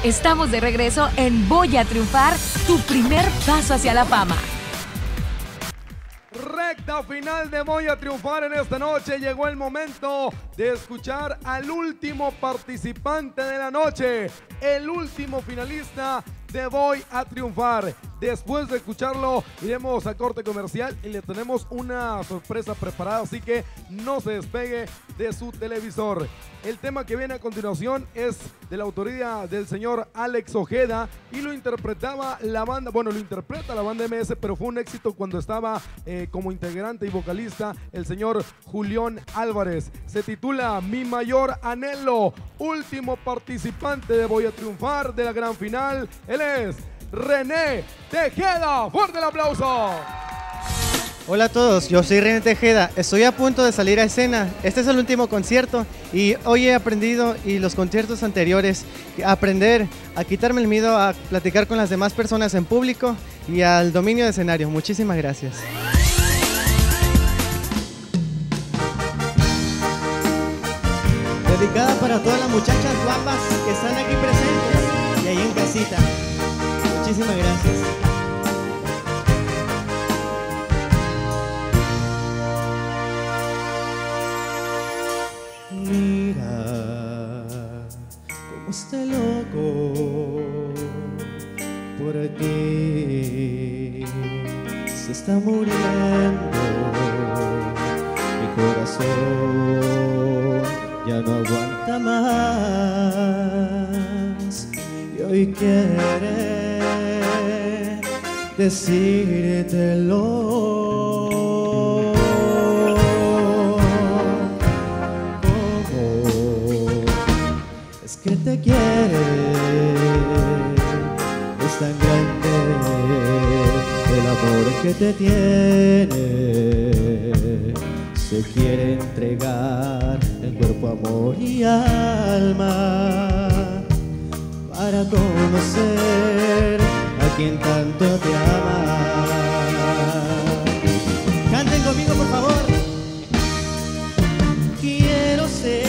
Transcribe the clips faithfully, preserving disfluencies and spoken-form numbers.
Estamos de regreso en Voy a Triunfar, tu primer paso hacia la fama. Recta final de Voy a Triunfar en esta noche. Llegó el momento de escuchar al último participante de la noche, el último finalista de Voy a Triunfar. Después de escucharlo, iremos a corte comercial y le tenemos una sorpresa preparada, así que no se despegue de su televisor. El tema que viene a continuación es de la autoría del señor Alex Ojeda y lo interpretaba la banda, bueno, lo interpreta la banda M S, pero fue un éxito cuando estaba eh, como integrante y vocalista el señor Julián Álvarez. Se titula Mi Mayor Anhelo. Último participante de Voy a Triunfar de la gran final. Él es René Tejeda. ¡Fuerte el aplauso! Hola a todos, yo soy René Tejeda, estoy a punto de salir a escena. Este es el último concierto y hoy he aprendido, y los conciertos anteriores, a aprender a quitarme el miedo a platicar con las demás personas en público y al dominio de escenario. Muchísimas gracias. Dedicada para todas las muchachas guapas que están aquí presentes y ahí en casita. Muchísimas gracias. Mira cómo este loco por ti se está muriendo. Mi corazón ya no aguanta más y hoy quiere decírtelo. Que te quiere, es tan grande el amor que te tiene. Se quiere entregar en cuerpo, amor y alma para conocer a quien tanto te ama. Canten conmigo, por favor. Quiero ser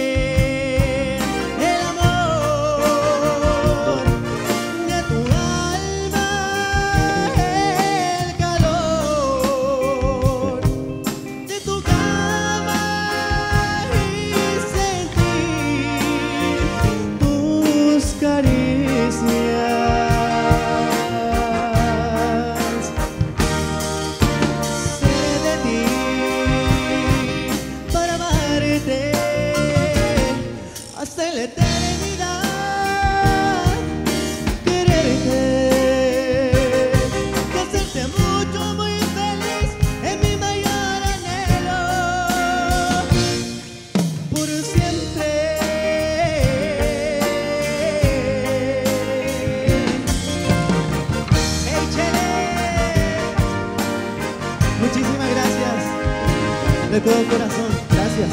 de todo corazón, gracias.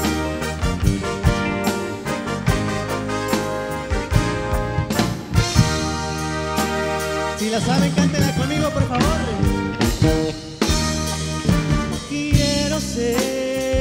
Si la saben, cántenla conmigo, por favor. Quiero ser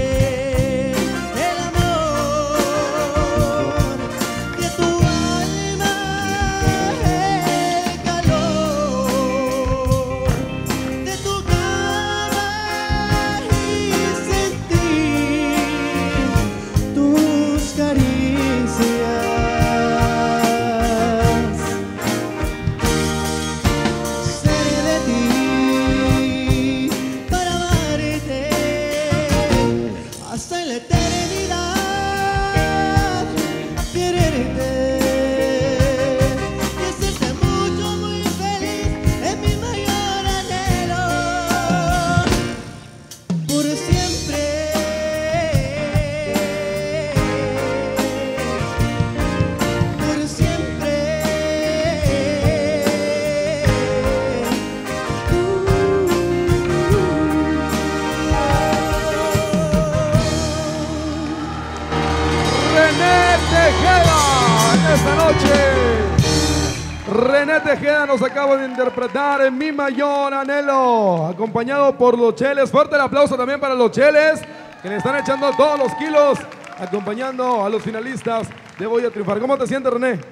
esta noche. René Tejeda nos acaba de interpretar en Mi Mayor Anhelo, acompañado por los Cheles. Fuerte el aplauso también para los Cheles, que le están echando todos los kilos, acompañando a los finalistas de Voy a Triunfar. ¿Cómo te sientes, René?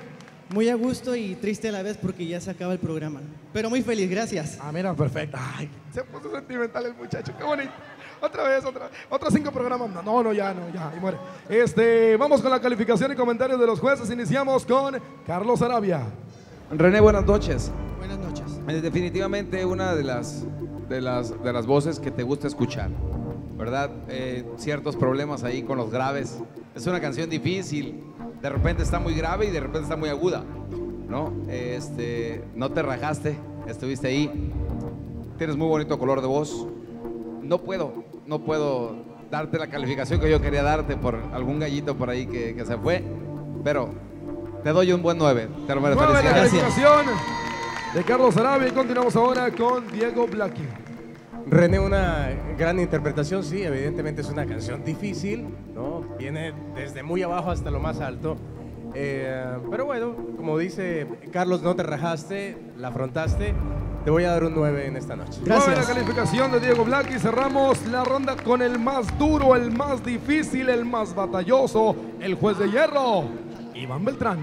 Muy a gusto y triste a la vez porque ya se acaba el programa. Pero muy feliz, gracias. Ah, mira, perfecto. Ay, se puso sentimental el muchacho, qué bonito. Otra vez, otra, otros cinco programas. No, no, ya, no, ya, y muere. Este, vamos con la calificación y comentarios de los jueces. Iniciamos con Carlos Arabia. René, buenas noches. Buenas noches. Eh, Definitivamente una de las, de las, de las voces que te gusta escuchar, ¿verdad? Eh, ciertos problemas ahí con los graves. Es una canción difícil. De repente está muy grave y de repente está muy aguda, ¿no? Este, no te rajaste, estuviste ahí. Tienes muy bonito color de voz. No puedo, no puedo darte la calificación que yo quería darte por algún gallito por ahí que, que se fue, pero te doy un buen nueve. Te lo mereces. Nueve la Gracias. calificación de Carlos Arabia y continuamos ahora con Diego Blackie. René, una gran interpretación, sí, evidentemente es una canción difícil, ¿no? Viene desde muy abajo hasta lo más alto. Eh, pero bueno, como dice Carlos, no te rajaste, la afrontaste. Te voy a dar un nueve en esta noche. Gracias. Gracias. La calificación de Diego Blackie. Cerramos la ronda con el más duro, el más difícil, el más batalloso, el juez de hierro, Iván Beltrán.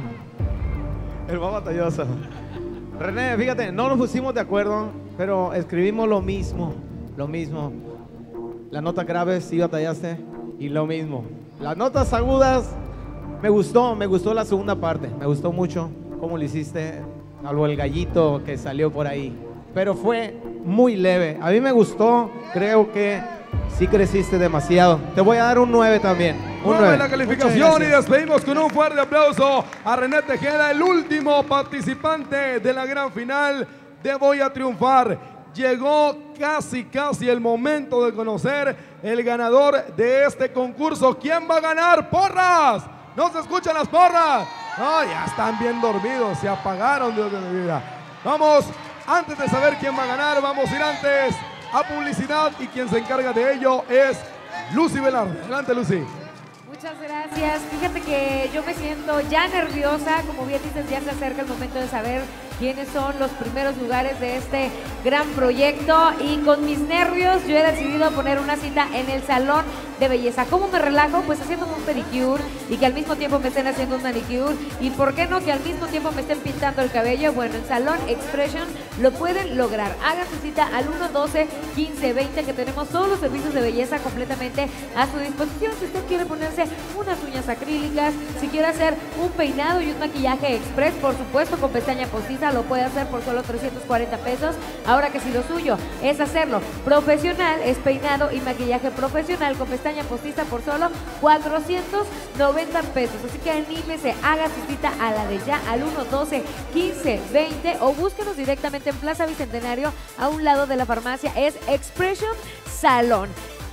El más batalloso. René, fíjate, no nos pusimos de acuerdo, pero escribimos lo mismo, lo mismo. Las notas graves sí batallaste y lo mismo. Las notas agudas, me gustó, me gustó la segunda parte, me gustó mucho cómo lo hiciste, algo el gallito que salió por ahí, pero fue muy leve. A mí me gustó, creo que sí creciste demasiado. Te voy a dar un nueve también. Un nueve nueve. la calificación y despedimos con un fuerte aplauso a René Tejeda, el último participante de la gran final de Voy a Triunfar. Llegó casi, casi el momento de conocer el ganador de este concurso. ¿Quién va a ganar? ¡Porras! ¿No se escuchan las porras? No, ya están bien dormidos, se apagaron, Dios de mi vida. Vamos, antes de saber quién va a ganar, vamos a ir antes a publicidad y quien se encarga de ello es Lucy Velarde. Adelante, Lucy. Muchas gracias. Fíjate que yo me siento ya nerviosa, como bien dices, ya se acerca el momento de saber quiénes son los primeros lugares de este gran proyecto y con mis nervios yo he decidido poner una cita en el salón de belleza. ¿Cómo me relajo? Pues haciéndome un pedicure y que al mismo tiempo me estén haciendo un manicure y por qué no que al mismo tiempo me estén pintando el cabello. Bueno, en Salón Expression lo pueden lograr. Hagan su cita al uno doce quince veinte que tenemos todos los servicios de belleza completamente a su disposición. Si usted quiere ponerse unas uñas acrílicas, si quiere hacer un peinado y un maquillaje express, por supuesto con pestaña postiza, lo puede hacer por solo trescientos cuarenta pesos. Ahora que si lo suyo es hacerlo profesional, es peinado y maquillaje profesional con pestaña postiza por solo cuatrocientos noventa pesos. Así que anímese, haga su cita a la de ya al uno doce quince veinte o búsquenos directamente en Plaza Bicentenario a un lado de la farmacia. Es Expression Salón.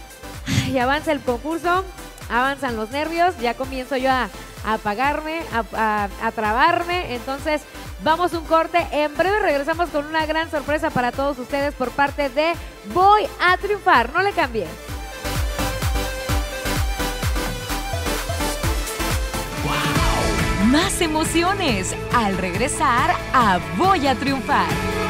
Y avanza el concurso, avanzan los nervios, ya comienzo yo a a apagarme, a, a, a trabarme. Entonces vamos un corte, en breve regresamos con una gran sorpresa para todos ustedes por parte de Voy a Triunfar. No le cambie. Más emociones al regresar a Voy a Triunfar.